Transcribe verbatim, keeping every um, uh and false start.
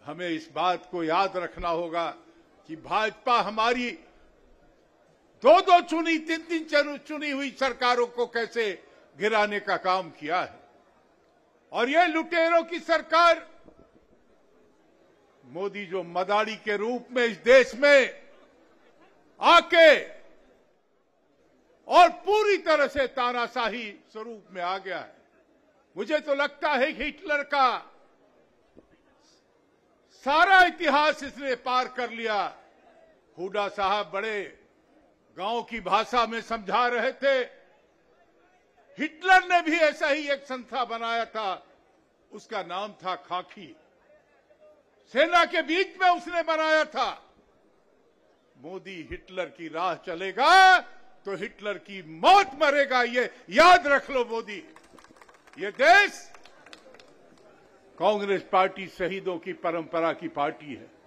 हमें इस बात को याद रखना होगा कि भाजपा हमारी दो दो चुनी तीन तीन चुनी हुई सरकारों को कैसे गिराने का काम किया है। और ये लुटेरों की सरकार, मोदी जो मदारी के रूप में इस देश में आके और पूरी तरह से तानाशाही स्वरूप में आ गया है। मुझे तो लगता है कि हिटलर का सारा इतिहास इसने पार कर लिया। हुड्डा साहब बड़े गांव की भाषा में समझा रहे थे, हिटलर ने भी ऐसा ही एक संस्था बनाया था, उसका नाम था खाकी, सेना के बीच में उसने बनाया था। मोदी हिटलर की राह चलेगा तो हिटलर की मौत मरेगा, ये याद रख लो मोदी। ये देश कांग्रेस पार्टी शहीदों की परंपरा की पार्टी है।